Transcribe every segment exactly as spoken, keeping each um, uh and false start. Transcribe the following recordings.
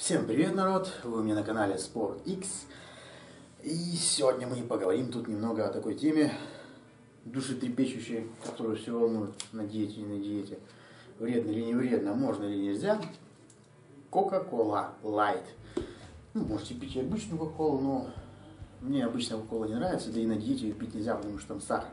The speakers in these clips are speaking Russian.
Всем привет, народ! Вы у меня на канале SportX. И сегодня мы поговорим тут немного о такой теме, душетрепещущей, которую все волнует на диете и на диете. Вредно или не вредно, можно или нельзя. Coca-Cola Light. Ну, можете пить и обычную Coca-Cola, но мне обычная Coca-Cola не нравится, да и на диете ее пить нельзя, потому что там сахар.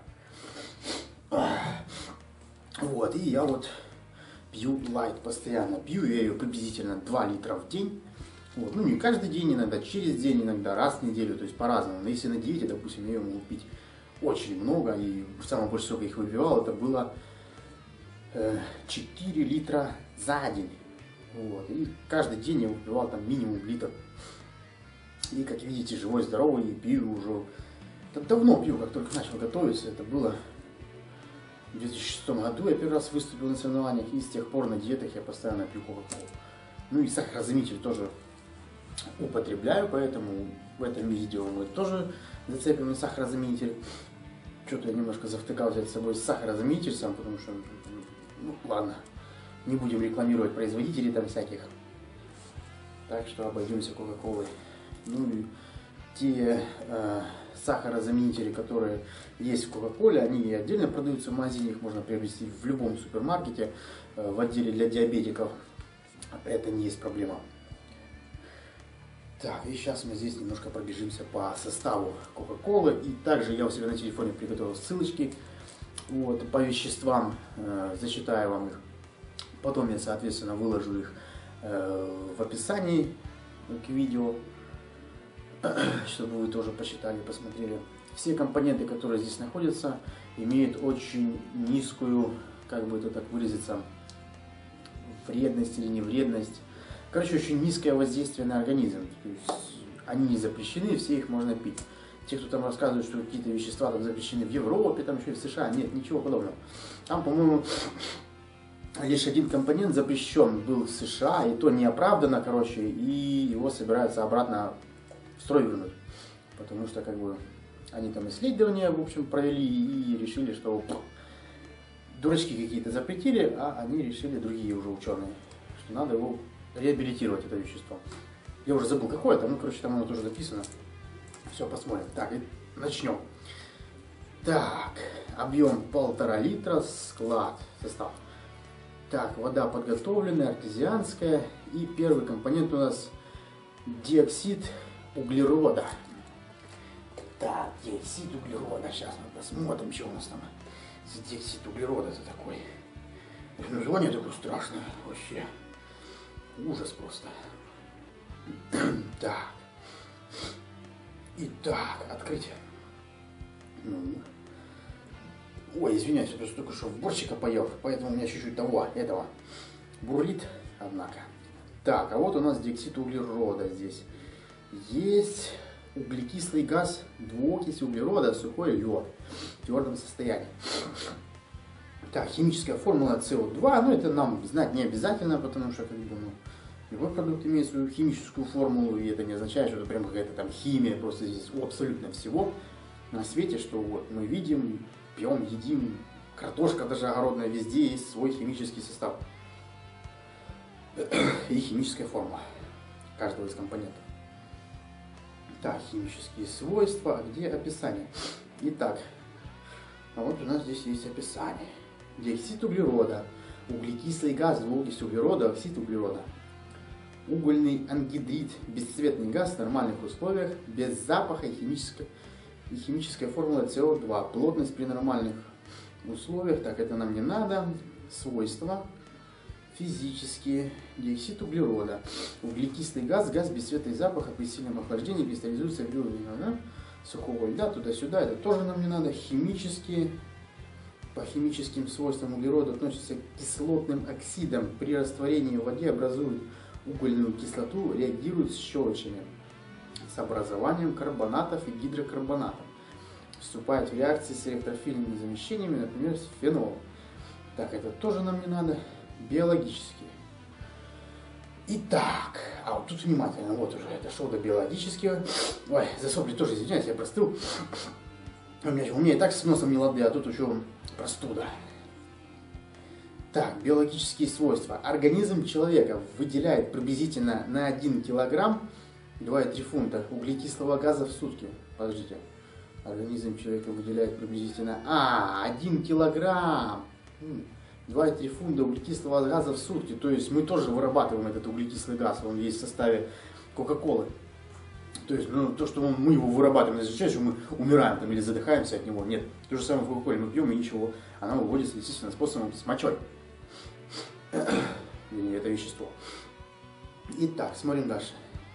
Вот, и я вот пью Light постоянно. Пью я ее приблизительно два литра в день. Вот. Ну, не каждый день, иногда через день, иногда раз в неделю, то есть по-разному. Но если на диете, допустим, я ее могу пить очень много, и самое больше, сколько я их выпивал, это было э, четыре литра за день. Вот. И каждый день я выпивал там минимум литр. И, как видите, живой, здоровый, и пью уже... Это давно пью, как только начал готовиться, это было... В две тысячи шестом году я первый раз выступил на соревнованиях, и с тех пор на диетах я постоянно пью Coca-Cola. Ну и сахарозаменитель тоже употребляю, поэтому в этом видео мы тоже зацепим на сахарозаменитель. Что-то я немножко завтыкал взять с собой сахарозаменитель сам, потому что, ну ладно, не будем рекламировать производителей там всяких. Так что обойдемся Coca-Colой. Ну и те э, сахарозаменители, которые есть в Кока-Коле, они отдельно продаются в магазине, их можно приобрести в любом супермаркете, э, в отделе для диабетиков. Это не есть проблема. Так, и сейчас мы здесь немножко пробежимся по составу Кока-Колы. И также я у себя на телефоне приготовил ссылочки вот, по веществам, э, зачитаю вам их. Потом я, соответственно, выложу их э, в описании к видео, чтобы вы тоже почитали, посмотрели. Все компоненты, которые здесь находятся, имеют очень низкую, как бы это так выразиться, вредность или не вредность. Короче, очень низкое воздействие на организм. То есть они не запрещены, все их можно пить. Те, кто там рассказывают, что какие-то вещества там запрещены в Европе, там еще и в США, нет, ничего подобного. Там, по-моему, лишь один компонент запрещен был в США, и то неоправданно, короче, и его собираются обратно в строй вернуть. Потому что, как бы, они там исследования, в общем, провели и решили, что дурачки какие-то запретили, а они решили, другие уже ученые, что надо его реабилитировать, это вещество. Я уже забыл, какое это, ну, короче, там оно тоже записано. Все, посмотрим. Так, и начнем. Так, объем полтора литра, склад, состав. Так, вода подготовленная, артезианская. И первый компонент у нас диоксид углерода. Так, диоксид углерода. Сейчас мы посмотрим, что у нас там за диоксид углерода-то такой. Название такое страшное вообще. Ужас просто. Так. Итак, открыть. Ну. Ой, извиняюсь, я просто только что в борщика поел, поэтому у меня чуть-чуть того, этого бурлит, однако. Так, а вот у нас диоксид углерода здесь. Есть углекислый газ, двуокись углерода, сухой лед в твердом состоянии. Так, химическая формула С О два, ну это нам знать не обязательно, потому что, как бы, ну, любой продукт имеет свою химическую формулу, и это не означает, что это прям какая-то там химия, просто здесь абсолютно всего на свете, что вот мы видим, пьем, едим, картошка даже огородная, везде есть свой химический состав и химическая формула каждого из компонентов. Так, химические свойства, а где описание? Итак, а вот у нас здесь есть описание. Диоксид углерода, углекислый газ, двуокись углерода, оксид углерода. Угольный ангидрид, бесцветный газ в нормальных условиях, без запаха и химической, и химическая формула С О два. Плотность при нормальных условиях, так это нам не надо. Свойства физические. Диоксид углерода. Углекислый газ, газ без цвета и запаха, при сильном охлаждении кристаллизуется в виде сухого льда, туда-сюда, это тоже нам не надо. Химические. По химическим свойствам углерода относятся к кислотным оксидам. При растворении в воде образуют угольную кислоту, реагируют с щелочами, с образованием карбонатов и гидрокарбонатов. Вступает в реакции с электрофильными замещениями, например, с фенолом. Так, это тоже нам не надо. Биологические. Итак, а вот тут внимательно, вот уже дошел до биологического. Ой, за сопли тоже извиняюсь, я простыл. У меня, у меня и так с носом не лады, а тут еще простуда. Так, биологические свойства. Организм человека выделяет приблизительно на один килограмм два и три фунта углекислого газа в сутки. Подождите. Организм человека выделяет приблизительно... А, один килограмм! два и три фунта углекислого газа в сутки. То есть мы тоже вырабатываем этот углекислый газ. Он есть в составе Кока-Колы. То есть, ну, то, что мы его вырабатываем, не означает, что мы умираем там, или задыхаемся от него. Нет. То же самое в Кока-Коле. Мы пьем и ничего. Она выводится, естественно, способом с мочой. И это вещество. Итак, смотрим дальше.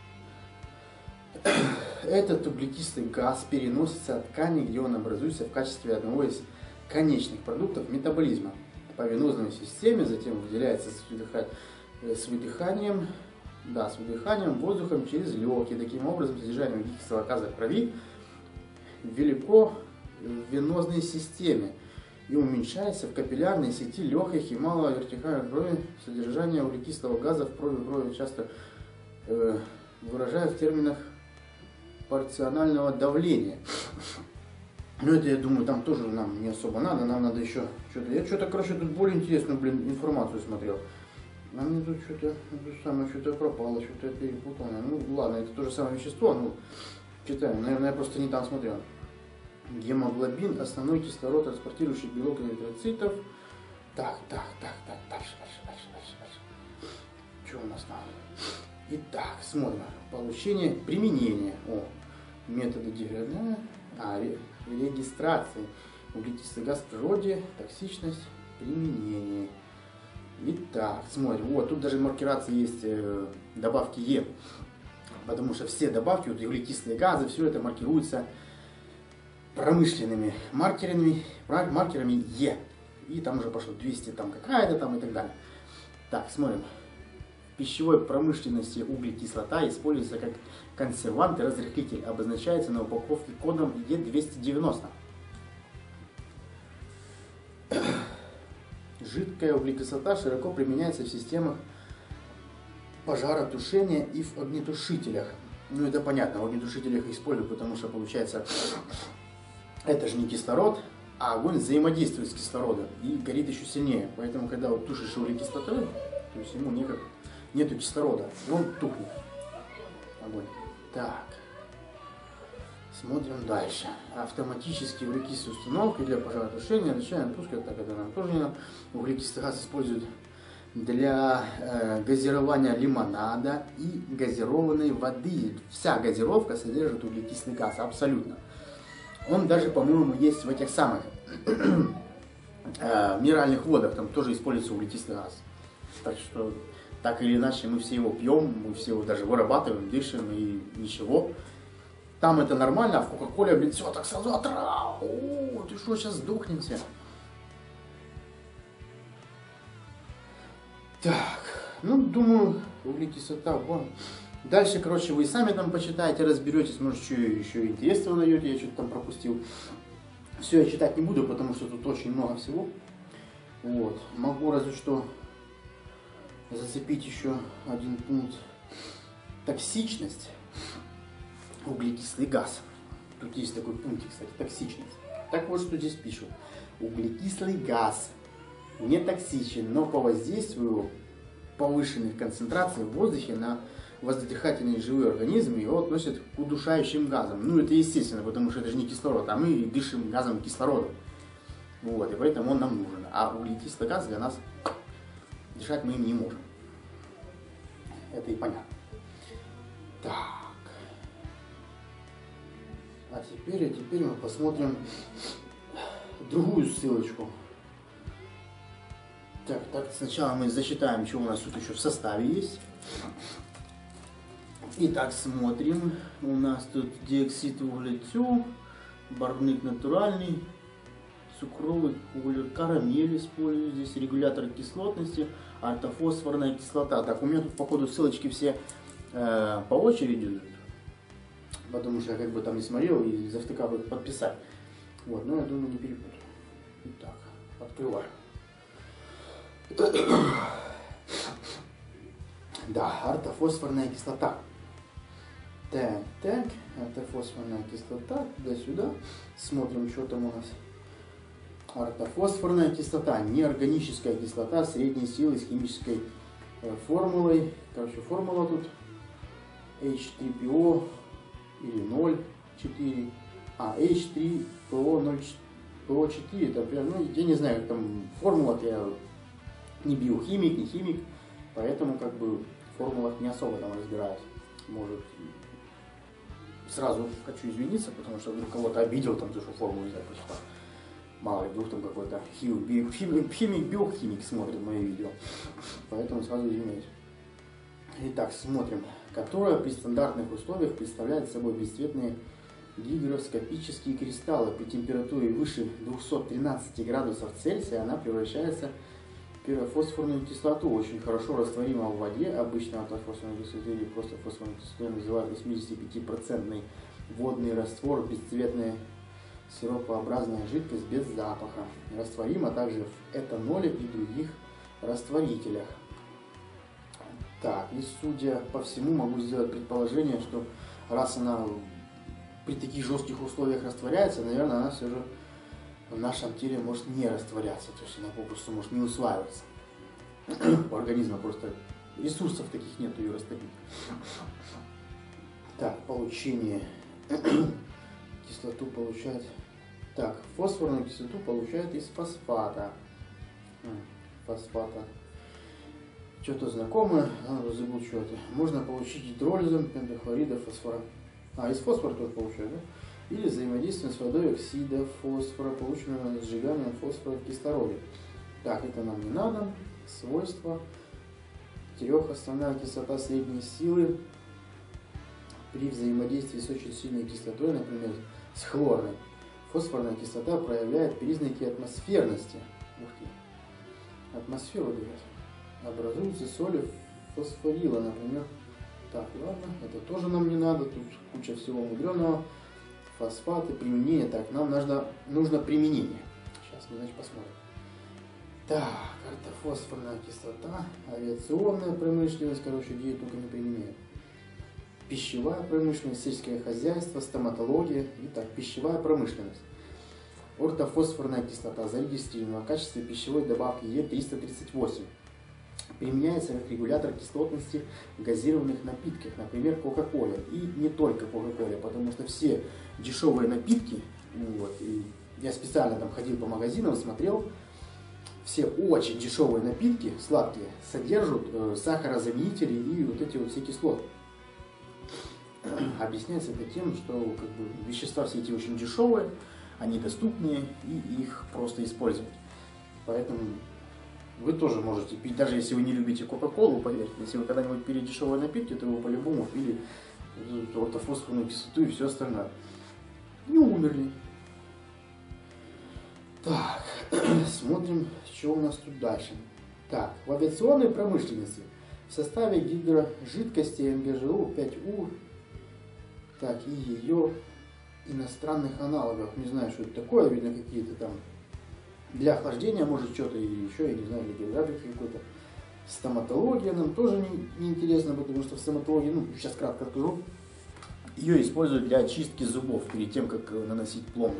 Этот углекислый газ переносится от ткани, где он образуется в качестве одного из конечных продуктов метаболизма. По венозной системе, затем выделяется с, выдыха... с выдыханием, да, с выдыханием воздухом через легкие. Таким образом, содержание углекислого газа в крови велико в венозной системе и уменьшается в капиллярной сети легких и малого вертикальной крови. Содержание углекислого газа в крови, крови часто э, выражают в терминах порционального давления. Ну это, я думаю, там тоже нам не особо надо, нам надо еще что-то. Я что-то, короче, тут более интересную, блин, информацию смотрел. А мне тут что-то, самое, что-то пропало, что-то я перепутал. Ну ладно, это то же самое вещество, ну, читаем. Наверное, я просто не там смотрел. Гемоглобин, основной кислород, транспортирующий белок эритроцитов. Так, так, так, так, дальше, дальше, дальше, дальше, дальше. Что у нас там? Итак, смотрим. Получение, применение. О, методы деградации, а, регистрации. Углекислый газ в природе, токсичность, применение. Итак, смотрим. Вот, тут даже маркерации есть, э, добавки Е. Потому что все добавки, вот углекислые газы, все это маркируется промышленными маркерами, маркерами Е. И там уже пошло двести там какая-то там и так далее. Так, смотрим. В пищевой промышленности углекислота используется как консервант и разрыхлитель. Обозначается на упаковке кодом Е двести девяносто. Жидкая углекислота широко применяется в системах пожаротушения и в огнетушителях. Ну это понятно, в огнетушителях используют, потому что получается, это же не кислород, а огонь взаимодействует с кислородом и горит еще сильнее. Поэтому когда вот тушишь углекислотой, то есть ему никак нету кислорода, и он тухнет. Огонь. Так. Смотрим дальше. Автоматические углекислые установки для пожаротушения. Начинаем пускать, так это нам тоже не надо. Углекислый газ используют для э, газирования лимонада и газированной воды. Вся газировка содержит углекислый газ, абсолютно. Он даже, по-моему, есть в этих самых э, минеральных водах, там тоже используется углекислый газ. Так что, так или иначе, мы все его пьем, мы все его даже вырабатываем, дышим и ничего. Там это нормально, а в Кока-Коле, блин, все так сразу отрал. О, ты что, сейчас сдохнемся? Так, ну, думаю, углекислота, вон. Дальше, короче, вы сами там почитаете, разберетесь, может, что еще интересного найдете, я что-то там пропустил. Все я читать не буду, потому что тут очень много всего. Вот, могу разве что зацепить еще один пункт. Токсичность. Углекислый газ. Тут есть такой пункт, кстати, токсичность. Так вот, что здесь пишут. Углекислый газ не токсичен, но по воздействию повышенных концентраций в воздухе на воздухательные живые организмы его относят к удушающим газам. Ну, это естественно, потому что это же не кислород, а мы дышим газом кислорода. Вот, и поэтому он нам нужен. А углекислый газ для нас дышать мы им не можем. Это и понятно. Так. А теперь, а теперь мы посмотрим другую ссылочку. Так, так, сначала мы засчитаем, что у нас тут еще в составе есть. Итак, смотрим. У нас тут диоксид углецю, барвник натуральный, цукровый уголь, карамель использую здесь, регулятор кислотности, ортофосфорная кислота. Так, у меня тут по ходу ссылочки все э, по очереди идут. Потому что я как бы там не смотрел и завтыкал их подписать. Вот, но я думаю, не перепутаю. Итак, открываю. Да, ортофосфорная кислота. Так, так, ортофосфорная кислота, туда-сюда. Смотрим, что там у нас. Ортофосфорная кислота, неорганическая кислота средней силы с химической формулой. Короче, формула тут эйч три пи о или ноль четыре. А, эйч три пи о ноль пи о четыре, это прям, ну, я не знаю, как там формула, я не биохимик, не химик, поэтому как бы в формулах не особо там разбираюсь. Может, сразу хочу извиниться, потому что вдруг кого-то обидел, там, что формулу не знаю, почитал. Мало ли, вдруг там какой-то химик, химик, биохимик смотрит мои видео. Поэтому сразу извиняюсь. Итак, смотрим. Которая при стандартных условиях представляет собой бесцветные гигроскопические кристаллы. При температуре выше двухсот тринадцати градусов Цельсия она превращается в пирофосфорную кислоту. Очень хорошо растворима в воде. Обычно ортофосфорной кислотой или просто фосфорной кислотой называют восьмидесятипятипроцентный водный раствор, бесцветная сиропообразная жидкость без запаха. Растворима также в этаноле и других растворителях. Так, и судя по всему, могу сделать предположение, что раз она при таких жестких условиях растворяется, наверное, она все же в нашем теле может не растворяться, то есть она попросту может не усваиваться. У организма просто ресурсов таких нет ее растопить. Так, получение. Кислоту получает. Так, фосфорную кислоту получают из фосфата. Фосфата. Что-то знакомое, а, забыл что это. Можно получить гидролизом пентахлорида фосфора. А, из фосфора тоже получают, да? Или взаимодействием с водой оксида фосфора, полученного сжиганием фосфора в кислороде. Так, это нам не надо. Свойства. Трехосновная кислота средней силы при взаимодействии с очень сильной кислотой, например, с хлорной. Фосфорная кислота проявляет признаки атмосферности. Ух ты. Атмосферу дает. Образуются соли фосфорила, например. Так, ладно, это тоже нам не надо. Тут куча всего мудреного. Фосфаты, применение. Так, нам нужно, нужно применение. Сейчас мы, значит, посмотрим. Так, ортофосфорная кислота, авиационная промышленность, короче, где ее только не применяют. Пищевая промышленность, сельское хозяйство, стоматология. Итак, пищевая промышленность. Ортофосфорная кислота зарегистрирована в качестве пищевой добавки Е триста тридцать восемь. Применяется как регулятор кислотности в газированных напитках, например, Кока-Коле. И не только Кока-Коле, потому что все дешевые напитки, вот, и я специально там ходил по магазинам, смотрел, все очень дешевые напитки, сладкие, содержат э, сахарозаменители и вот эти вот все кислоты. Объясняется это тем, что как бы, вещества все эти очень дешевые, они доступнее и их просто использовать. Поэтому вы тоже можете пить, даже если вы не любите Кока-Колу, поверьте, если вы когда-нибудь пили дешевые напитки, то вы по-любому пили ортофосфорную кислоту и все остальное. И умерли. Так, смотрим, что у нас тут дальше. Так, в авиационной промышленности в составе гидрожидкости эм гэ жэ у пять у, так, и ее иностранных аналогов. Не знаю, что это такое, видно какие-то там для охлаждения, может, что-то или еще, я не знаю, или гидравлика какой-то. Стоматология нам тоже не, не интересно, потому что в стоматологии, ну, сейчас кратко скажу, ее используют для очистки зубов перед тем, как наносить пломбы.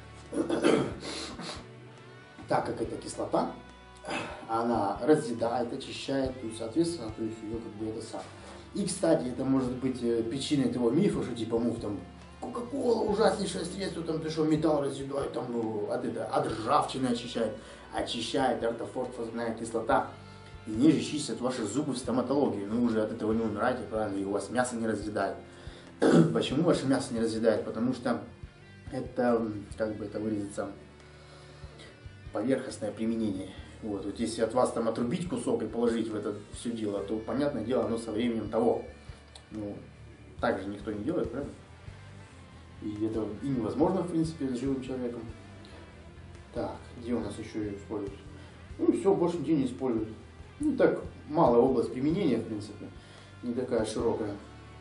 Так как это кислота, она разъедает, очищает, то есть, соответственно, то есть ее как бы это сам. И, кстати, это может быть причиной того мифа, что типа, мув, там, Кока-Кола ужаснейшее средство, там, ты что, металл разъедает, там, ну, от, это, от ржавчины очищает, очищает ортофосфорная кислота. И ниже чистят ваши зубы в стоматологии, ну, уже от этого не умираете, правильно, и у вас мясо не разъедает. Почему ваше мясо не разъедает? Потому что это, как бы это выразиться, поверхностное применение. Вот, вот если от вас там отрубить кусок и положить в это все дело, то, понятное дело, оно со временем того. Ну, так же никто не делает, правильно? И это и невозможно, в принципе, с живым человеком. Так, где у нас еще ее используют? Ну, все, больше нигде не используют. Ну, так, малая область применения, в принципе, не такая широкая.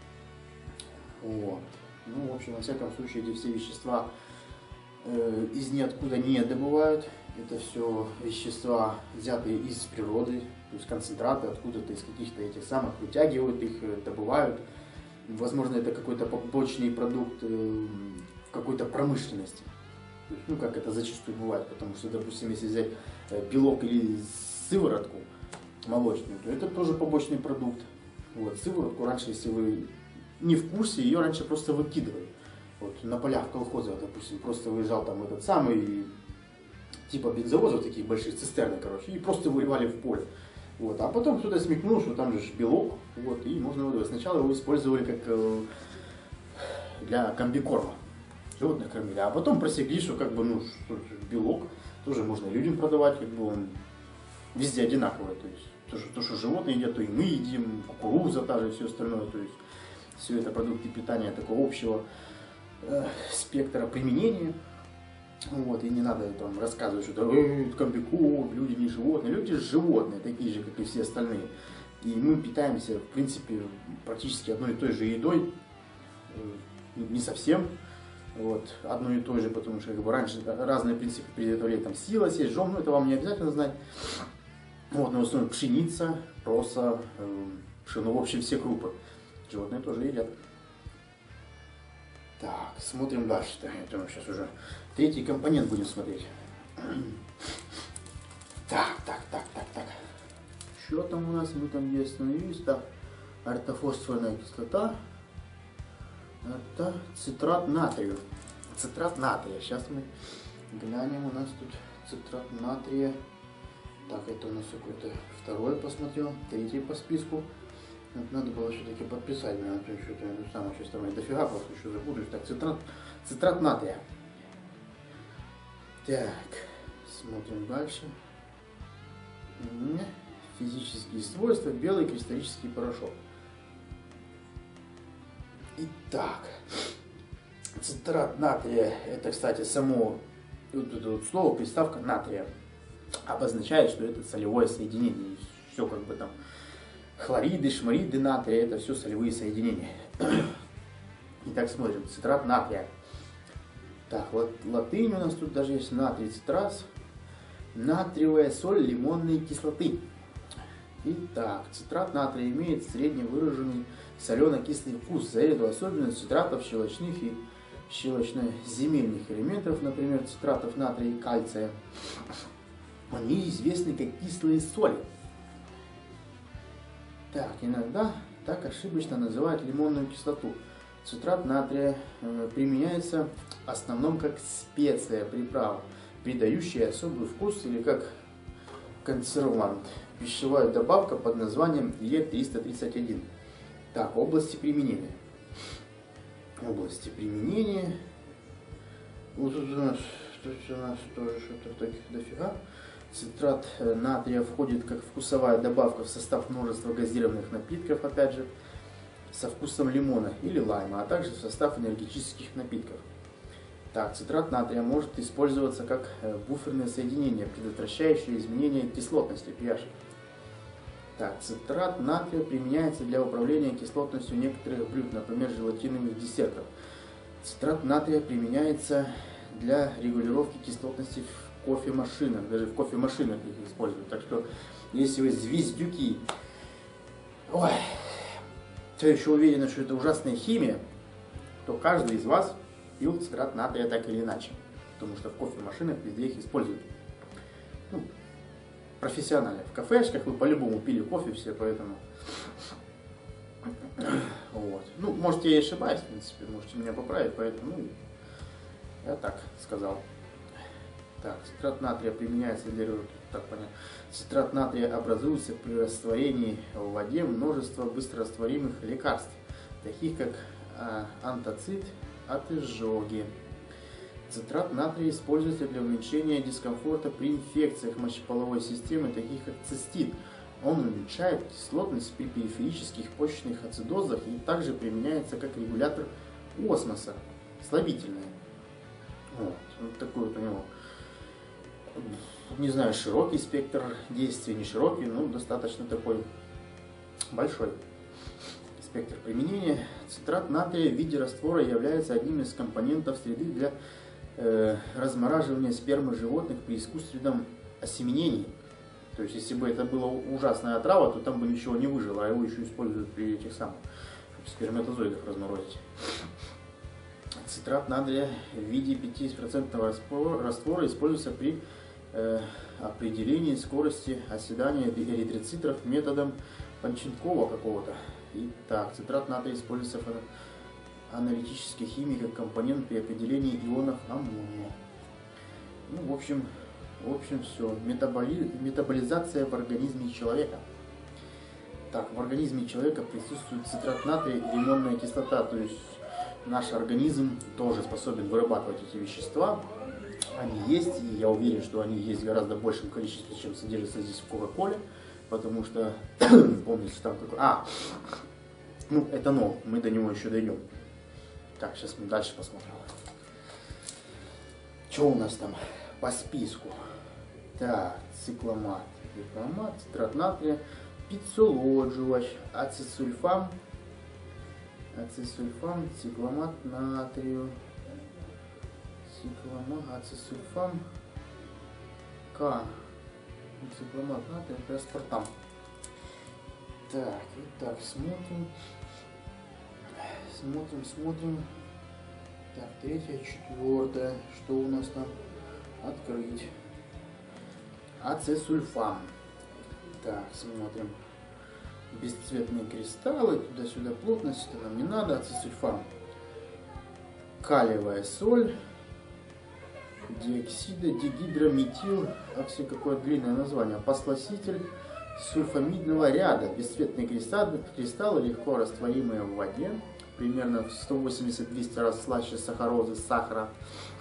Вот. Ну, в общем, во всяком случае, эти все вещества э, из ниоткуда не добывают. Это все вещества, взятые из природы, то есть концентраты откуда-то из каких-то этих самых, вытягивают их, добывают. Возможно, это какой-то побочный продукт э, в какой-то промышленности. То есть, ну, как это зачастую бывает, потому что, допустим, если взять белок или сыворотку молочную, то это тоже побочный продукт. Вот, сыворотку раньше, если вы не в курсе, ее раньше просто выкидывали. Вот на полях колхоза, допустим, просто выезжал там этот самый, типа бензовозов таких больших, цистерны, короче, и просто выливали в поле. Вот. А потом кто-то смекнул, что там же белок, вот, и можно выдавать. Сначала его использовали как э, для комбикорма. Животных кормили. А потом просекли, что как бы, ну, что белок тоже можно людям продавать, как бы он везде одинаковый. То есть то, что, то, что животные едят, то и мы едим, кукуруза та же и все остальное. То есть все это продукты питания такого общего э, спектра применения. Вот, и не надо там рассказывать, что это комбикорм, люди не животные. Люди животные, такие же, как и все остальные. И мы питаемся, в принципе, практически одной и той же едой. Не совсем. Вот, одно и то же, потому что как бы, раньше разные принципы приготовления, там сила, сесть, жом, ну это вам не обязательно знать. Вот, но в основном пшеница, проса, э, пшено, в общем, все крупы. Животные тоже едят. Так, смотрим дальше. Так, это мы сейчас уже третий компонент будем смотреть. Так, так, так, так, так. Что там у нас? Мы там где остановились? Так, ортофосфорная кислота. Это цитрат натрия. Цитрат натрия. Сейчас мы глянем. У нас тут цитрат натрия. Так, это у нас какой-то второй посмотрел. Третий по списку. Вот надо было все-таки подписать. Наверное, что-то это самое сейчас там дофига, просто еще запутаюсь. Так, цитрат, цитрат натрия. Так, смотрим дальше. Физические свойства. Белый кристаллический порошок. Итак, цитрат натрия, это, кстати, само вот это вот слово, приставка натрия, обозначает, что это солевое соединение. Все как бы там хлориды, шмариды натрия, это все солевые соединения. Итак, смотрим, цитрат натрия. Так, вот латынь у нас тут даже есть натрий цитраз, натриевая соль лимонной кислоты. Итак, цитрат натрия имеет средне выраженный солено-кислый вкус, за эту особенность цитратов щелочных и щелочно-земельных элементов, например, цитратов натрия и кальция. Они известны как кислые соли. Так, иногда так ошибочно называют лимонную кислоту. Цитрат натрия э, применяется в основном как специя, приправа, придающая особый вкус или как консервант. Пищевая добавка под названием Е триста тридцать один. Так, области применения. Области применения. Вот тут у нас, тут у нас тоже что-то таких дофига. Цитрат натрия входит как вкусовая добавка в состав множества газированных напитков, опять же, со вкусом лимона или лайма, а также в состав энергетических напитков. Так, цитрат натрия может использоваться как буферное соединение, предотвращающее изменение кислотности pH. Так, цитрат натрия применяется для управления кислотностью некоторых блюд, например, желатиновых десертов. Цитрат натрия применяется для регулировки кислотности в кофемашинах, даже в кофемашинах их используют. Так что, если вы звездюки, ой, все еще уверены, что это ужасная химия, то каждый из вас пил цитрат натрия так или иначе, потому что в кофемашинах везде их используют. Ну, профессионально. В кафешках вы по-любому пили кофе все, поэтому... Вот. Ну, может, я и ошибаюсь, в принципе, можете меня поправить, поэтому, ну, я так сказал. Так, цитрат натрия применяется для... Так, понятно. Цитрат натрия образуется при растворении в воде множества быстрорастворимых лекарств, таких как а, антацид от изжоги. Цитрат натрия используется для уменьшения дискомфорта при инфекциях мочеполовой системы, таких как цистит. Он уменьшает кислотность при периферических почечных ацидозах и также применяется как регулятор осмоса, слабительное. Вот, вот такой вот у него, не знаю, широкий спектр действия, не широкий, но достаточно такой большой спектр применения. Цитрат натрия в виде раствора является одним из компонентов среды для э, размораживания спермы животных при искусственном осеменении. То есть, если бы это была ужасная отрава, то там бы ничего не выжило, а его еще используют при этих самых, чтобы сперматозоидов разморозить. цитрат натрия в виде пятидесятипроцентного раствора, раствора используется при э, определении скорости оседания эритроцитов методом Панченкова какого-то. Итак, цитрат натрия используется в аналитической химии как компонент при определении ионов аммония. Ну, в общем, в общем все. Метаболи... Метаболизация в организме человека. Так, в организме человека присутствует цитрат натрия и лимонная кислота, то есть наш организм тоже способен вырабатывать эти вещества. Они есть, и я уверен, что они есть в гораздо большем количестве, чем содержится здесь в Кока-Коле, потому что, помните, там такой... А, ну, этанол, мы до него еще дойдем. Так, сейчас мы дальше посмотрим. Что у нас там по списку? Так, цикломат, цикломат, цитрат натрия, пиццелот жвач, ацетсульфам, ацетсульфам, цикломат натрию, цикломат, ацетсульфам, К, цикломат натрия, это аспартам. Так, итак, смотрим, смотрим, смотрим. Так, третье, четвертое, что у нас там? Открыть. Ацетсульфам. Так, смотрим. Бесцветные кристаллы, туда-сюда плотность, это нам не надо. Ацетсульфам. Калиевая соль. Диоксида, дигидрометил. А все какое длинное название. Посласитель сульфамидного ряда. Бесцветные кристаллы, кристаллы легко растворимые в воде. Примерно в сто восемьдесят — двести раз слаще сахарозы, сахара.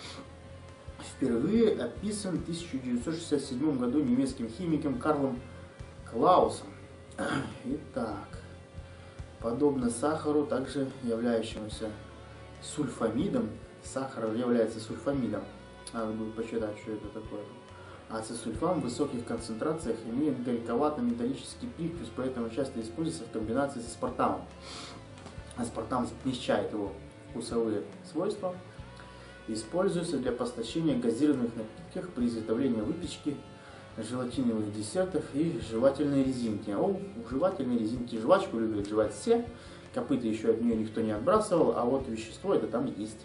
Впервые описан в тысяча девятьсот шестьдесят седьмом году немецким химиком Карлом Клаусом. Итак, подобно сахару, также являющемуся сульфамидом, сахар является сульфамидом. Надо будет почитать, что это такое. Ацетсульфам в высоких концентрациях имеет горьковато-металлический привкус, поэтому часто используется в комбинации с аспартамом. Аспартам смягчает его вкусовые свойства. Используется для поставления газированных напитков при изготовлении выпечки, желатиновых десертов и жевательной резинки. О, в жевательной резинке жвачку любят жевать все. Копыта еще от нее никто не отбрасывал, а вот вещество это там есть.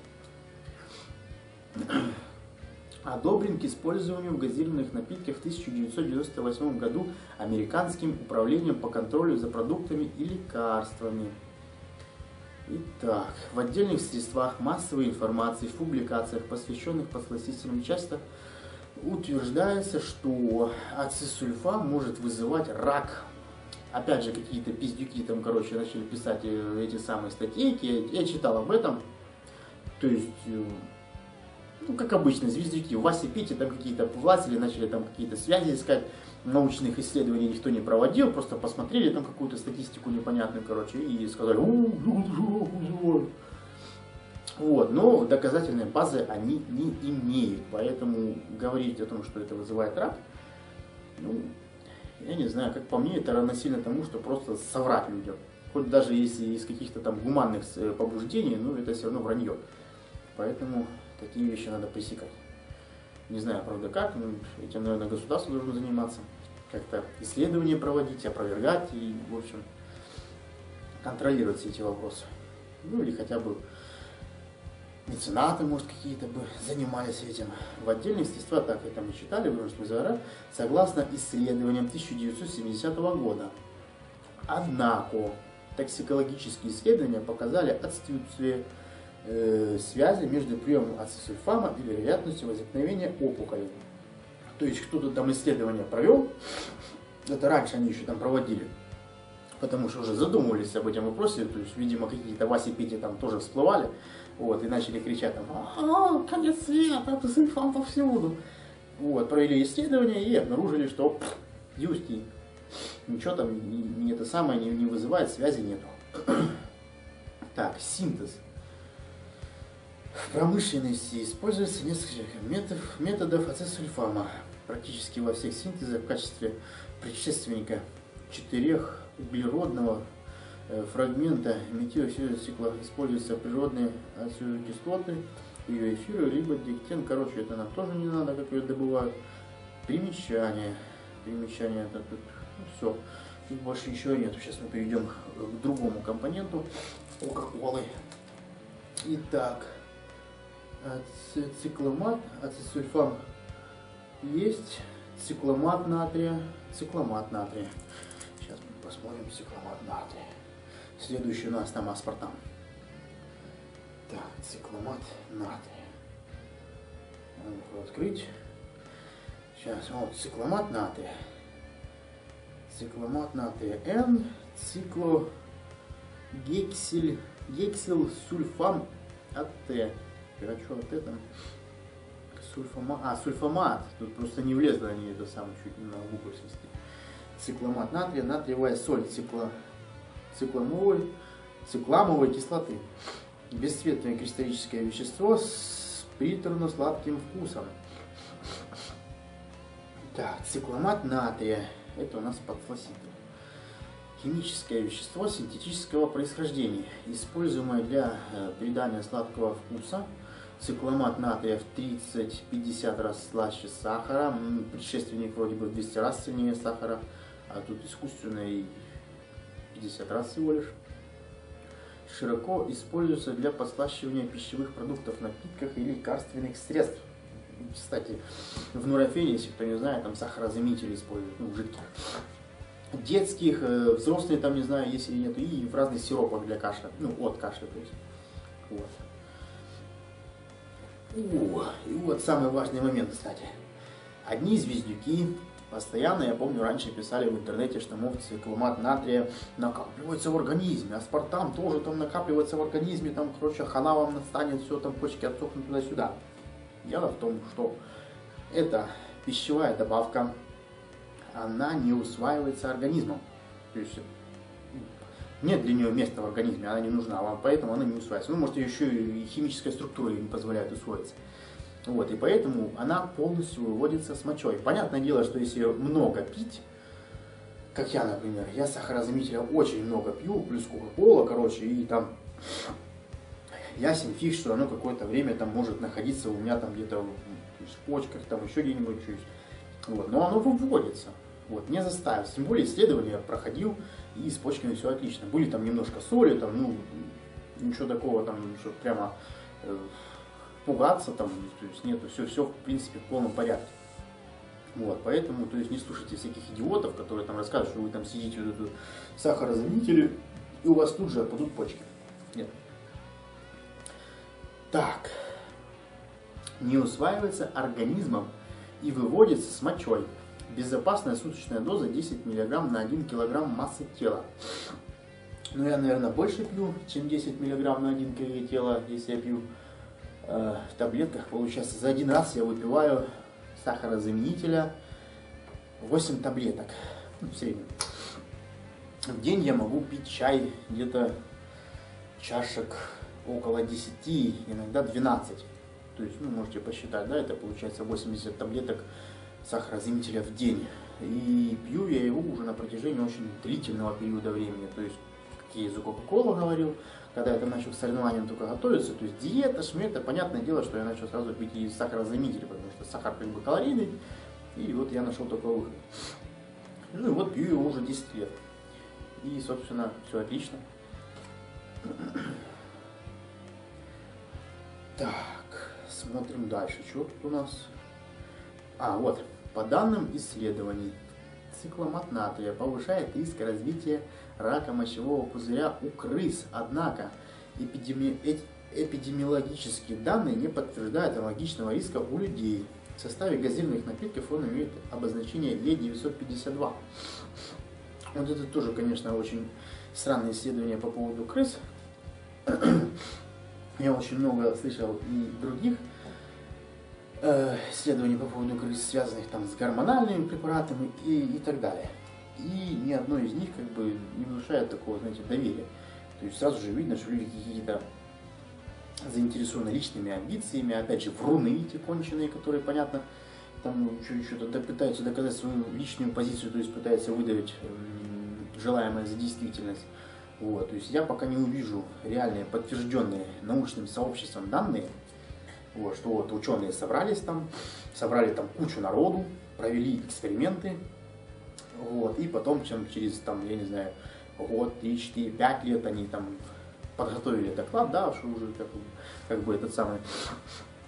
Одобрен к использованию в газированных напитках в тысяча девятьсот девяносто восьмом году Американским управлением по контролю за продуктами и лекарствами. Итак, в отдельных средствах массовой информации, в публикациях, посвященных посластителям, часто утверждается, что ацетсульфам может вызывать рак. Опять же, какие-то пиздюки там, короче, начали писать эти самые статейки. Я, я читал об этом. То есть, ну, как обычно, звездюки. Вася, Петя там какие-то влазили, начали там какие-то связи искать. Научных исследований никто не проводил, просто посмотрели там какую-то статистику непонятную, короче, и сказали, о, вот, но доказательной базы они не имеют, поэтому говорить о том, что это вызывает рак, ну, я не знаю, как по мне, это равносильно тому, что просто соврать людям. Хоть даже если из каких-то там гуманных побуждений, ну, это все равно вранье. Поэтому такие вещи надо пресекать. Не знаю, правда, как, но этим, наверное, государство должно заниматься, как-то исследования проводить, опровергать и, в общем, контролировать все эти вопросы. Ну, или хотя бы меценаты, может, какие-то бы занимались этим. В отдельных средствах, так это мы читали, в Руншмизара, согласно исследованиям тысяча девятьсот семидесятого года. Однако, токсикологические исследования показали отсутствие связи между приемом ацетсульфама и вероятностью возникновения опухолей. То есть кто-то там исследование провел, это раньше они еще там проводили, потому что уже задумывались об этом вопросе, то есть, видимо, какие-то Васи, Пети там тоже всплывали, вот, и начали кричать там, а, конец света, ацетсульфам повсюду. Вот, провели исследование и обнаружили, что юский, ничего там не, не это самое не, не вызывает, связи нету. Так, синтез. В промышленности используется несколько методов, методов ацетсульфама. Практически во всех синтезах в качестве предшественника четырехуглеродного э, фрагмента метилсилоцикла используются природные ацетилкислоты, ее эфиры, либо диктен. Короче, это нам тоже не надо, как ее добывают. Примечание. Примечание, это тут ну, все. Тут больше ничего нет. Сейчас мы перейдем к другому компоненту Кока-Колы. Итак. Цикламат, ацетсульфам есть, цикламат натрия, цикламат натрия. Сейчас мы посмотрим цикламат натрия. Следующий у нас там аспартам. Так, цикламат натрия. Надо открыть. Сейчас, вот, цикламат натрия. Цикламат натрия N, цикло гексель, гексил сульфам АТ. А что от этого? Сульфамат. А, сульфамат. Тут просто не влезло, они это самое чуть не на буквы свести. Цикламат натрия, натриевая соль, цикло, цикломовой, цикламовой кислоты. Бесцветное кристаллическое вещество с приторно-сладким вкусом. Так, цикламат натрия. Это у нас подфлоситр. Химическое вещество синтетического происхождения, используемое для э, придания сладкого вкуса. Цикламат натрия в тридцать-пятьдесят раз слаще сахара. Предшественник вроде бы в двести раз сильнее сахара, а тут искусственный пятьдесят раз всего лишь. Широко используется для подслащивания пищевых продуктов, напитков и лекарственных средств. Кстати, в нурофене, если кто не знает, там сахарозаменители используют, ну, жидких. Детских, э, взрослые там, не знаю, есть или нет, и в разных сиропах для кашля, ну, от кашля, то есть. Вот. О, и вот самый важный момент, кстати. Одни звездюки постоянно, я помню, раньше писали в интернете, что, мол, цикламат натрия накапливается в организме, аспартам тоже там накапливается в организме, там, короче, хана вам настанет, все, там почки отсохнут туда-сюда. Дело в том, что эта пищевая добавка, она не усваивается организмом. То есть нет для нее места в организме, она не нужна вам, поэтому она не усваивается. Ну, может, еще и химическая структура не позволяет усвоиться. Вот, и поэтому она полностью выводится с мочой. Понятное дело, что если много пить, как я, например, я сахарозаменителя очень много пью, плюс кока-кола, короче, и там ясен фиг, что оно какое-то время там может находиться у меня там где-то в почках, там еще где-нибудь чуть. Вот, но оно выводится. Вот, не заставил. Тем более исследования я проходил, и с почками все отлично. Были там немножко соли, там, ну, ничего такого, там, что прямо э, пугаться, там, то есть нету, все, все, в принципе, в полном порядке. Вот, поэтому, то есть, не слушайте всяких идиотов, которые там рассказывают, что вы там сидите вот эту сахарозаменители, и у вас тут же отпадут почки. Нет. Так. Не усваивается организмом и выводится с мочой. Безопасная суточная доза десять миллиграмм на один килограмм массы тела. Ну, я, наверное, больше пью, чем десять миллиграмм на один килограмм тела, если я пью э, в таблетках. Получается, за один раз я выпиваю сахарозаменителя восемь таблеток, ну, в среднем. В день я могу пить чай где-то чашек около десяти, иногда двенадцать. То есть, ну, можете посчитать, да, это получается восемьдесят таблеток сахарозаменителя в день. И пью я его уже на протяжении очень длительного периода времени. То есть, как я из-за кока-колы говорил, когда я там начал к соревнованиям только готовиться, то есть диета, шмета, понятное дело, что я начал сразу пить и сахарозаменитель, потому что сахар как бы калорийный, и вот я нашел такой выход. Ну и вот пью его уже десять лет. И, собственно, все отлично. Так, смотрим дальше. Что тут у нас? А, вот. По данным исследований, цикламат натрия повышает риск развития рака мочевого пузыря у крыс. Однако эпидеми... эпидемиологические данные не подтверждают аналогичного риска у людей. В составе газированных напитков он имеет обозначение Е девятьсот пятьдесят два. Вот это тоже, конечно, очень странное исследование по поводу крыс. Я очень много слышал и других э, исследований по поводу крыс, связанных там с гормональными препаратами и, и так далее. И ни одно из них как бы не внушает такого, знаете, доверия. То есть сразу же видно, что люди какие-то заинтересованы личными амбициями, опять же, вруны эти конченые, которые, понятно, там что-то пытаются доказать свою личную позицию, то есть пытаются выдавить э, желаемое за действительность. Вот, то есть я пока не увижу реальные, подтвержденные научным сообществом данные, вот, что вот ученые собрались там, собрали там кучу народу, провели эксперименты, вот, и потом, чем через, там, я не знаю, год, три, четыре, пять лет они там подготовили доклад, да, что уже как, как бы этот самый,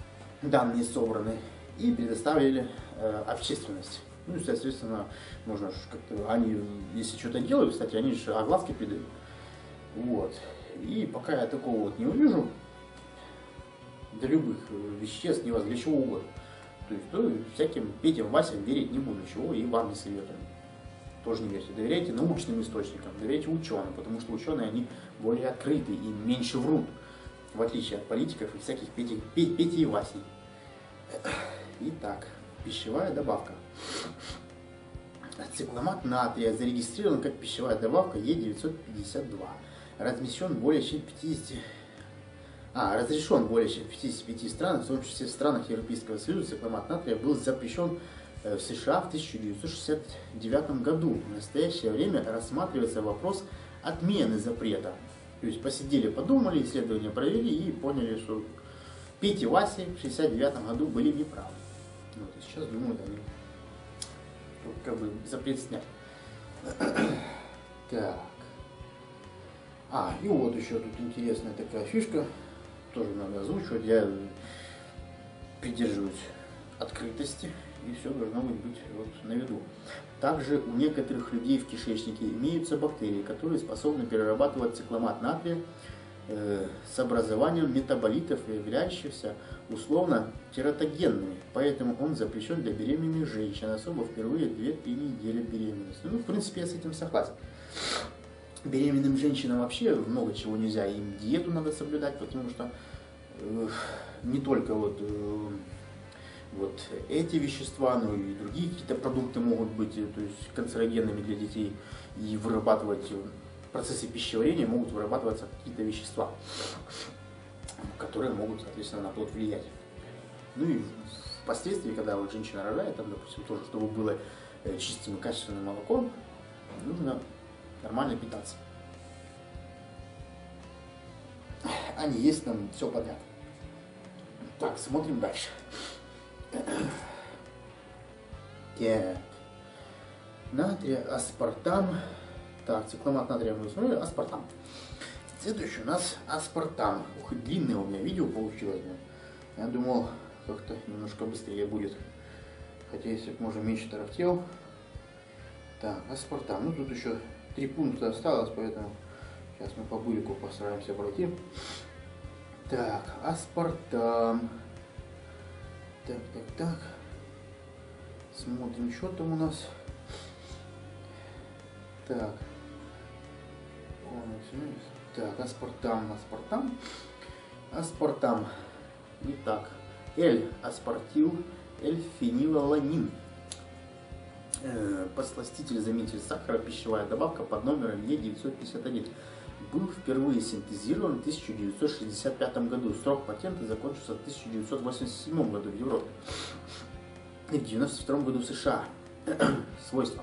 данные собраны и предоставили э, общественности. Ну и, соответственно, можно как-то, они, если что-то делают, кстати, они же огласки придают. Вот. И пока я такого вот не увижу, для любых веществ, не вас для чего угодно. То есть, то всяким Петям, Васям верить не буду, чего и вам не советую. Тоже не верьте. Доверяйте научным источникам, доверяйте ученым, потому что ученые, они более открыты и меньше врут, в отличие от политиков и всяких Пети, Пети и Васей. Итак, пищевая добавка. Цикламат натрия зарегистрирован как пищевая добавка Е девятьсот пятьдесят два. Размещен более чем пятидесяти... А, разрешен более чем в пятидесяти пяти странах, в том числе в странах Европейского Союза. Цикламат натрия был запрещен в США в тысяча девятьсот шестьдесят девятом году. В настоящее время рассматривается вопрос отмены запрета. То есть посидели, подумали, исследования провели и поняли, что Петя и Вася в шестьдесят девятом году были неправы. Вот, и сейчас думают они, как бы запрет снять. Так. А, и вот еще тут интересная такая фишка, тоже надо озвучивать. Я придерживаюсь открытости, и все должно быть, быть вот на виду. Также у некоторых людей в кишечнике имеются бактерии, которые способны перерабатывать цикламат натрия э, с образованием метаболитов, являющихся условно тератогенными. Поэтому он запрещен для беременных женщин, особо впервые две-три недели беременности. Ну, в принципе, я с этим согласен. Беременным женщинам вообще много чего нельзя, им диету надо соблюдать, потому что э, не только вот, э, вот эти вещества, но и другие какие-то продукты могут быть, то есть канцерогенными для детей, и вырабатывать в процессе пищеварения могут вырабатываться какие-то вещества, которые могут, соответственно, на плод влиять. Ну и впоследствии, когда вот женщина рожает, там, допустим, тоже, чтобы было чистым и качественным молоком, нужно нормально питаться. А не есть там все подряд. Так, смотрим дальше. Так. Натрия, аспартам. Так, цикламат натрия мы смотрели, аспартам. Следующий у нас аспартам. Ух, длинное у меня видео получилось. Я думал, как-то немножко быстрее будет. Хотя, если бы можно меньше тарахтел. Так, аспартам. Ну, тут еще три пункта осталось, поэтому сейчас мы по бырику постараемся пройти. Так, аспартам. Так, так, так. Смотрим, что там у нас. Так. Так, аспартам, аспартам. Аспартам. Итак, L-аспартил, L-фенилаланин. Подсластитель, заменитель сахара, пищевая добавка под номером Е девятьсот пятьдесят один. Был впервые синтезирован в тысяча девятьсот шестьдесят пятом году. Срок патента закончился в тысяча девятьсот восемьдесят седьмом году в Европе. И в девяносто втором году в США. Свойства.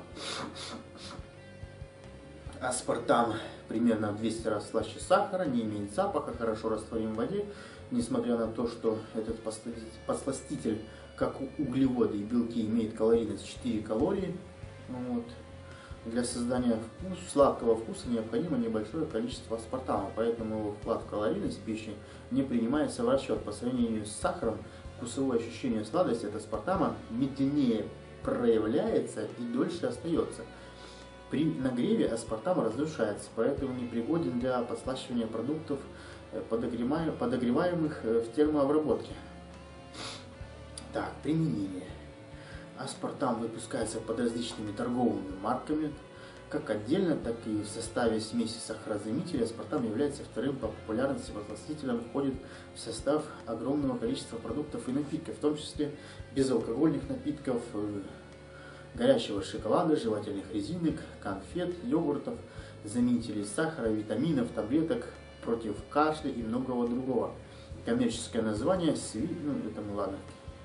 Аспартам примерно в двести раз слаще сахара, не имеет запаха, хорошо растворим в воде. Несмотря на то, что этот подсластитель, как углеводы и белки, имеет калорийность четыре калории. Вот. Для создания вкус, сладкого вкуса необходимо небольшое количество аспартама, поэтому его вклад в калорийность пищи не принимается в расчет. По сравнению с сахаром, вкусовое ощущение сладости от аспартама медленнее проявляется и дольше остается. При нагреве аспартам разрушается, поэтому непригоден для подслащивания продуктов, подогреваемых в термообработке. Так, применение. Аспартам выпускается под различными торговыми марками, как отдельно, так и в составе смеси сахарозаменителей. Аспартам является вторым по популярности подсластителем, входит в состав огромного количества продуктов и напитков, в том числе безалкогольных напитков, горячего шоколада, жевательных резинок, конфет, йогуртов, заменителей сахара, витаминов, таблеток против кашля и многого другого. Коммерческое название сви... ну это ну ладно.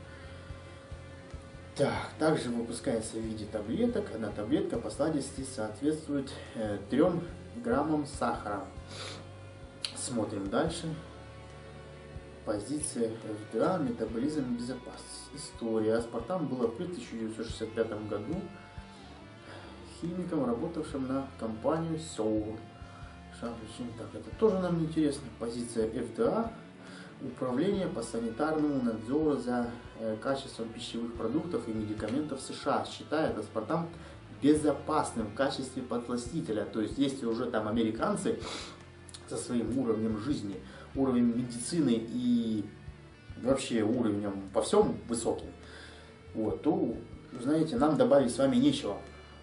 Так, также выпускается в виде таблеток. Одна таблетка по сладости соответствует э, трём граммам сахара. Смотрим дальше. Позиция эф дэ а, метаболизм и безопасность. История. Аспартам был открыт в тысяча девятьсот шестьдесят пятом году химиком, работавшим на компанию Соул. Так, это тоже нам интересно. Позиция эф дэ а. Управление по санитарному надзору за э, качеством пищевых продуктов и медикаментов США считает аспартам безопасным в качестве подсластителя. То есть, если уже там американцы со своим уровнем жизни, уровнем медицины и вообще уровнем по всем высоким, вот, то, знаете, нам добавить с вами нечего.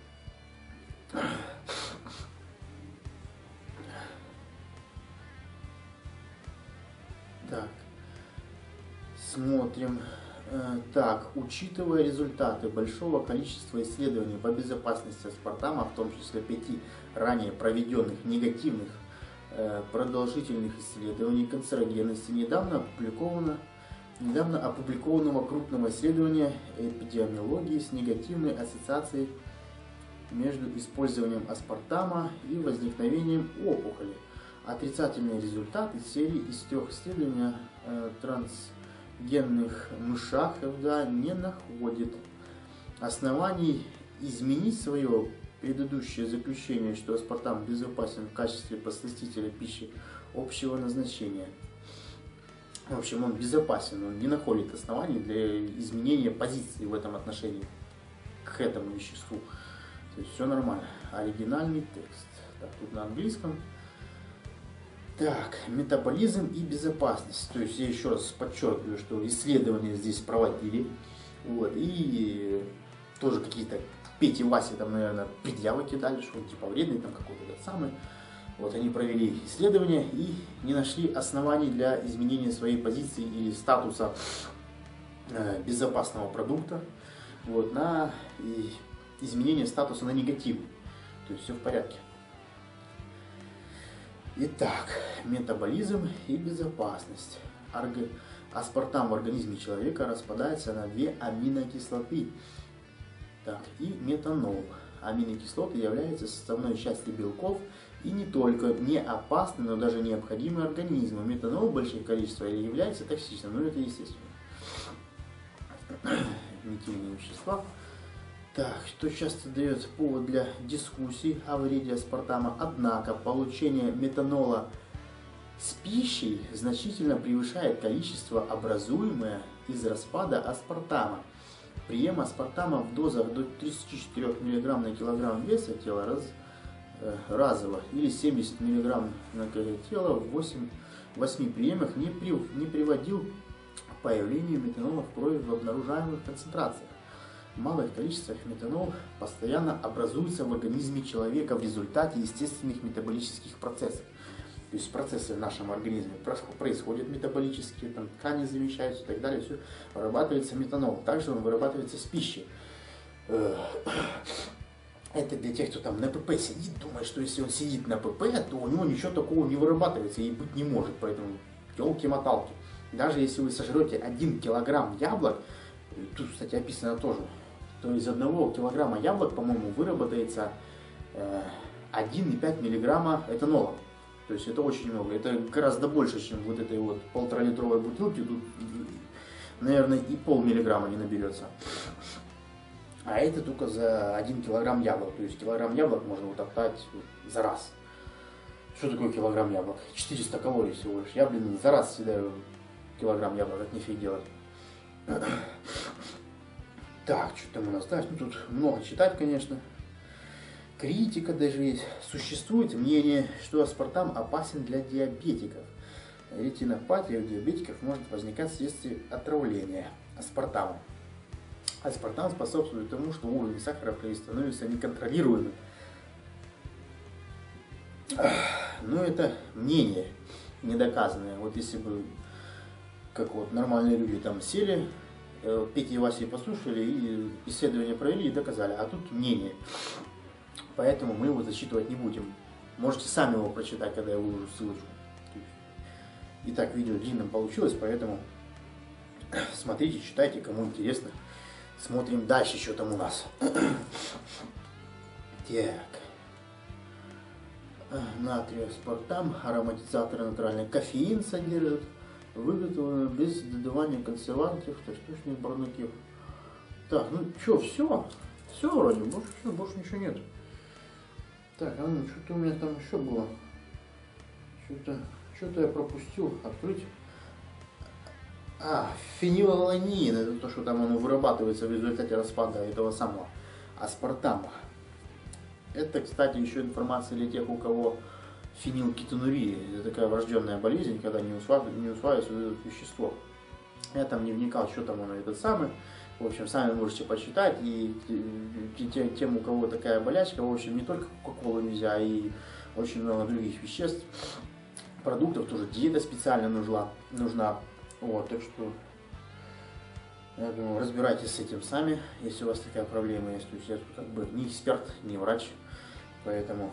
Так, смотрим. Так, учитывая результаты большого количества исследований по безопасности аспартама, в том числе пяти ранее проведенных негативных э, продолжительных исследований канцерогенности, недавно опубликовано, недавно опубликованного крупного исследования эпидемиологии с негативной ассоциацией между использованием аспартама и возникновением опухоли. Отрицательные результаты серии из трех исследований э, трансгенных мышах эф ди а не находит оснований изменить свое предыдущее заключение, что аспартам безопасен в качестве подсластителя пищи общего назначения. В общем, он безопасен, он не находит оснований для изменения позиции в этом отношении к этому веществу. То есть все нормально. Оригинальный текст. Так, тут на английском. Так, метаболизм и безопасность. То есть я еще раз подчеркиваю, что исследования здесь проводили. Вот, и тоже какие-то Пети Васи там, наверное, предъявы кидали, что он типа вредный, там какой-то этот самый. Вот они провели исследования и не нашли оснований для изменения своей позиции или статуса э, безопасного продукта, вот, на и изменение статуса на негативный. То есть все в порядке. Итак, метаболизм и безопасность. Арг... Аспартам в организме человека распадается на две аминокислоты. Так, и метанол. Аминокислоты являются составной частью белков и не только не опасны, но даже необходимы организму. Метанол в больших количествах является токсичным, но это естественно. Метильные вещества. Так, что часто дает повод для дискуссий о вреде аспартама. Однако получение метанола с пищей значительно превышает количество, образуемое из распада аспартама. Прием аспартама в дозах до тридцати четырёх миллиграмм на килограмм веса тела раз, э, разово или семьдесят миллиграмм на тело в восьми приемах не, при, не приводил к появлению метанола в крови в обнаружаемых концентрациях. В малых количествах метанол постоянно образуется в организме человека в результате естественных метаболических процессов. То есть процессы в нашем организме происходят метаболические, там ткани замещаются и так далее, все, вырабатывается метанол. Также он вырабатывается с пищей. Это для тех, кто там на ПП сидит, думает, что если он сидит на ПП, то у него ничего такого не вырабатывается и быть не может. Поэтому елки-моталки. Даже если вы сожрете один килограмм яблок, тут, кстати, описано тоже, то из одного килограмма яблок, по-моему, выработается один и пять миллиграмма этанола. То есть это очень много. Это гораздо больше, чем вот этой вот полуторалитровой бутылки. Тут, наверное, и полмиллиграмма не наберется. А это только за один килограмм яблок. То есть килограмм яблок можно утоптать за раз. Что такое килограмм яблок? четыреста калорий всего лишь. Я, блин, за раз съедаю килограмм яблок. Это нифиг делать. Так, что там у нас дальше? Ну, тут много читать, конечно. Критика даже есть. Существует мнение, что аспартам опасен для диабетиков. Ретинопатия у диабетиков может возникать вследствие отравления аспартамом. Аспартам способствует тому, что уровень сахара в крови становится неконтролируемым. Но это мнение недоказанное. Вот если бы, как вот нормальные люди там сели, Пети и Васи послушали и исследования провели и доказали. А тут мнение. Поэтому мы его зачитывать не будем. Можете сами его прочитать, когда я выложу ссылочку. Итак, видео длинным получилось, поэтому смотрите, читайте, кому интересно. Смотрим дальше, что там у нас. Так. Натрий аспартам, ароматизаторы натуральный. Кофеин содержит, выготовлено без додавания консервантов, точнее барвников. Так, ну что, все? Все вроде, больше, все, больше ничего нет. Так, а ну, что-то у меня там еще было. Что-то что-то я пропустил. Открыть. А, фенилаланин, это то, что там оно вырабатывается в результате распада этого самого аспартама. Это, кстати, еще информация для тех, у кого фенилкетонурия. Это такая врожденная болезнь, когда не усваивается, не усваивается это вещество. Я там не вникал, что там оно этот самый. В общем, сами можете почитать. И тем, у кого такая болячка, в общем, не только кока-колу нельзя, и очень много других веществ, продуктов, тоже диета специально нужна. нужна. Вот, так что, я думаю, разбирайтесь с этим сами, если у вас такая проблема есть. То есть я тут как бы не эксперт, не врач, поэтому...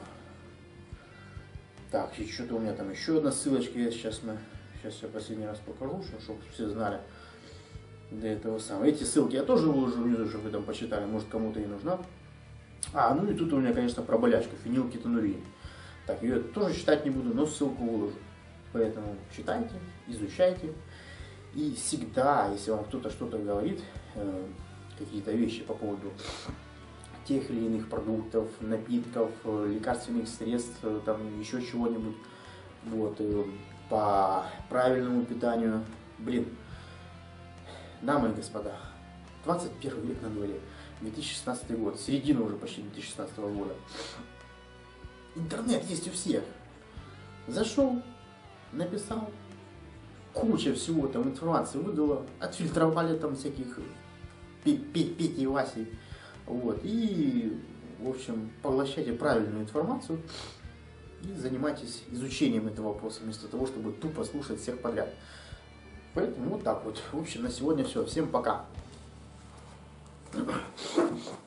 Так, и что-то у меня там еще одна ссылочка есть, сейчас мы... Сейчас я последний раз покажу, чтобы все знали до этого самого. Эти ссылки я тоже выложу внизу, чтобы вы там почитали, может кому-то и нужна. А, ну и тут у меня, конечно, про болячку, фенилкетонурия. Так, ее тоже читать не буду, но ссылку выложу. Поэтому читайте, изучайте. И всегда, если вам кто-то что-то говорит, э, какие-то вещи по поводу тех или иных продуктов, напитков, лекарственных средств, там еще чего-нибудь, вот, э, по правильному питанию, блин, дамы и господа, двадцать первый век на дворе, две тысячи шестнадцатый год, середина уже почти две тысячи шестнадцатого года. Интернет есть у всех. Зашел, написал, куча всего там информации выдала, отфильтровали там всяких Пети и Васи. Вот, и, в общем, поглощайте правильную информацию и занимайтесь изучением этого вопроса, вместо того, чтобы тупо слушать всех подряд. Поэтому вот так вот. В общем, на сегодня все. Всем пока.